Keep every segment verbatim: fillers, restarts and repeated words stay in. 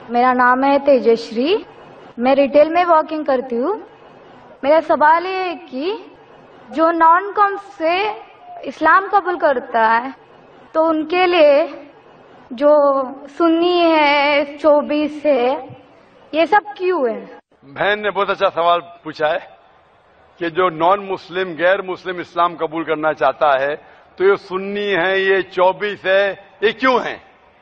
میرا نام ہے تیجشری، میں ریٹیل میں ورکنگ کرتی ہوں۔ میرا سوال یہ ہے کہ جو نان کام سے اسلام قبول کرتا ہے تو ان کے لیے جو سنی ہے، چوبیس ہے، یہ سب کیوں ہے؟ بہن نے بہت اچھا سوال پوچھا ہے کہ جو نان مسلم غیر مسلم اسلام قبول کرنا چاہتا ہے تو یہ سنی ہے، یہ چوبیس ہے، یہ کیوں ہیں؟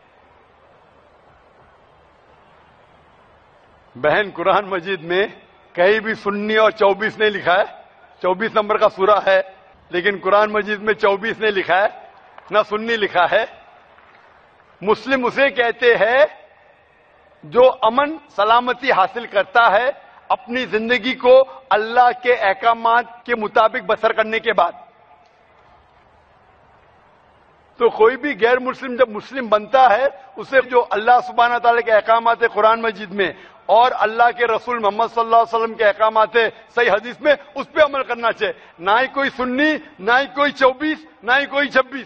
بہن قرآن مجید میں کہیں بھی سنی اور چوبیس نہیں لکھا ہے۔ چوبیس نمبر کا سورہ ہے لیکن قرآن مجید میں چوبیس نہیں لکھا ہے، نہ سنی لکھا ہے۔ مسلم اسے کہتے ہیں جو امن سلامتی حاصل کرتا ہے اپنی زندگی کو اللہ کے احکامات کے مطابق بسر کرنے کے بعد۔ تو کوئی بھی غیر مسلم جب مسلم بنتا ہے اسے جو اللہ سبحانہ تعالیٰ کے احکامات قرآن مجید میں اور اللہ کے رسول محمد صلی اللہ علیہ وسلم کے احکامات صحیح حدیث میں اس پہ عمل کرنا چاہیے، نہ ہی کوئی سنی، نہ ہی کوئی چوبیس، نہ ہی کوئی چھبیس۔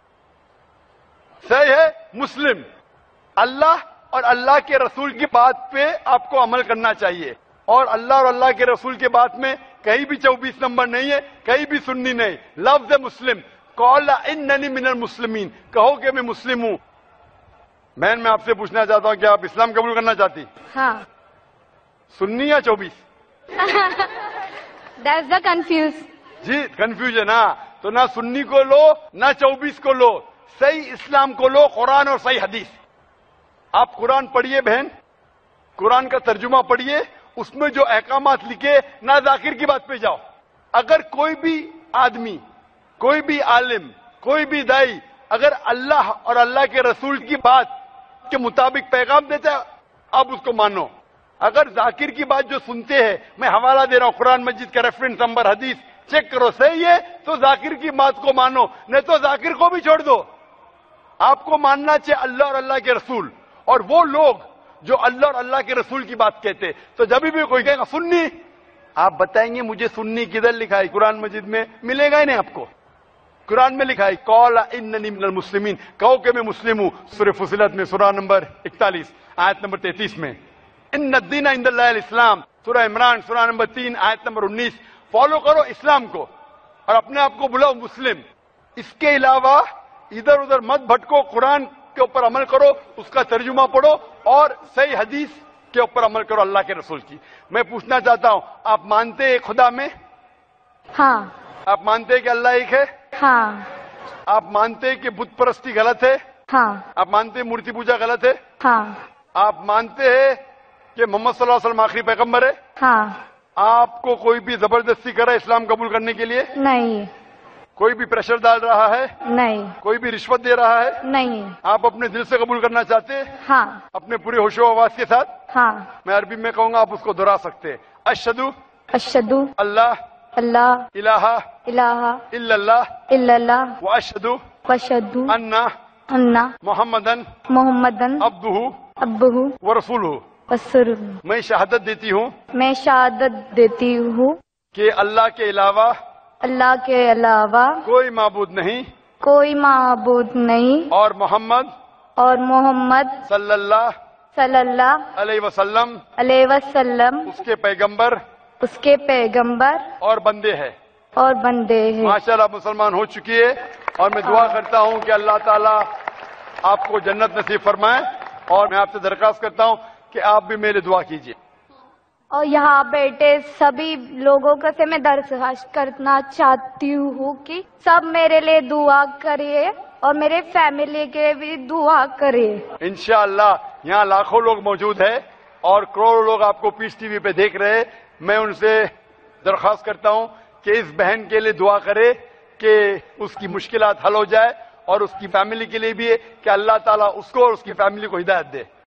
صحیح ہے مسلم، اللہ اور اللہ کے رسول کی بات پہ آپ کو عمل کرنا چاہیے، اور اللہ اور اللہ کے رسول کے بات میں کہیں بھی چوبیس نمبر نہیں ہے، کہیں بھی سنی نہیں، لفظ مسلم۔ قال اننی من المسلمین، کہو کہ میں مسلم ہوں۔ بہن میں آپ سے پوچھنا چاہتا ہوں کہ آپ اسلام قبول کرنا چاہتی؟ ہاں۔ سنی یا چوبیس؟ That's the confuse. جی کنفیوژن، ہاں تو نہ سنی کو لو نہ چوبیس کو لو، صحیح اسلام کو لو، قرآن اور صحیح حدیث۔ آپ قرآن پڑھیے بہن، قرآن کا ترجمہ پڑھیے، اس میں جو احکامات لکھے نہ ذاکر کی بات پہ جاؤ۔ اگر کوئی بھی آدمی، کوئی بھی عالم، کوئی بھی دائی اگر اللہ اور اللہ کے رسول کی بات کے مطابق پیغام دیتا ہے آپ اس کو مانو۔ اگر ذاکر کی بات جو سنتے ہیں، میں حوالہ دے رہا ہوں قرآن مجید کا ریفرنس نمبر، حدیث چیک کرو، صحیح ہے تو ذاکر کی بات کو مانو، نہیں تو ذاکر کو بھی چھوڑ دو۔ آپ کو ماننا چاہیے اللہ اور اللہ کے رسول اور وہ لوگ جو اللہ اور اللہ کے رسول کی بات کہتے۔ تو جب بھی کوئی کہے گا سنی، آپ بتائیں گے مجھے سنی کدھر لکھا ہے؟ قرآن مجید میں ملے گا ہی نہیں آپ کو۔ قرآن میں لکھا ہے قال اننی من المسلمین، کہو کہ میں مسلم ہوں۔ سورہ فصلت میں سورہ نمبر اکتالیس آیت نمبر تینتیس میں، ان الدین عند اللہ الاسلام۔ سورہ عمران سورہ نمبر تین آیت نمبر انیس۔ فالو کرو اسلام کو اور اپنے آپ کو بلاؤ مسلم۔ اس کے علاوہ ادھر ادھر مت بھٹکو، قرآن کے اوپر عمل کرو، اس کا ترجمہ پڑھو اور صحیح حدیث کے اوپر عمل کرو اللہ کے رسول کی۔ میں پوچھنا چاہتا ہوں، آپ مانتے ہیں خدا میں؟ ہاں۔ آپ مانتے ہیں کہ اللہ ایک ہے؟ ہاں۔ آپ مانتے ہیں کہ بت پرستی غلط ہے؟ ہاں۔ آپ مانتے ہیں مورتی پوجا غلط ہے؟ ہاں۔ آپ مانتے ہیں کہ محمد صلی اللہ علیہ وسلم آخری پیغمبر ہے؟ ہاں۔ آپ کو کوئی بھی زبردستی کر رہا ہے اسلام قبول کرنے کے لیے؟ نہیں۔ کوئی بھی پریشر ڈال رہا ہے؟ نہیں۔ کوئی بھی رشوت دے رہا ہے؟ نہیں۔ آپ اپنے دل سے قبول کرنا چاہتے ہیں؟ ہاں۔ اپنے پورے ہوش و آواز کے ساتھ؟ ہاں۔ میں عربی میں کہوں گا، آپ اس کو دہرا سکتے ہیں۔ اشہدو اشہدو اللہ اللہ الہ الہ الا اللہ الا اللہ واشہدو واشہدو ان ان محمدن محمدن عبدہ عبدہ ورسولہ۔ ورسولہ۔ میں شہادت دیتی ہوں میں شہادت دیتی ہوں کہ اللہ کے علاوہ اللہ کے علاوہ کوئی معبود نہیں کوئی معبود نہیں اور محمد اور محمد صلی اللہ صلی اللہ علیہ وسلم علیہ وسلم اس کے پیغمبر اس کے پیغمبر اور بندے ہیں۔ اور بندے ہیں۔ ماشاءاللہ مسلمان ہو چکی ہے، اور میں دعا کرتا ہوں کہ اللہ تعالیٰ آپ کو جنت نصیب فرمائے، اور میں آپ سے درخواست کرتا ہوں کہ آپ بھی میرے دعا کیجیے۔ اور یہاں بیٹھے سبھی لوگوں کا سے میں درخواست کرنا چاہتی ہوں کہ سب میرے لیے دعا کریے اور میرے فیملی کے لیے بھی دعا کریے۔ انشاءاللہ یہاں لاکھوں لوگ موجود ہیں اور کروڑوں لوگ آپ کو پیس ٹی وی پہ دیکھ رہے ہیں۔ میں ان سے درخواست کرتا ہوں کہ اس بہن کے لیے دعا کرے کہ اس کی مشکلات حل ہو جائے، اور اس کی فیملی کے لیے بھی ہے کہ اللہ تعالیٰ اس کو اور اس کی فیملی کو ہدایت دے۔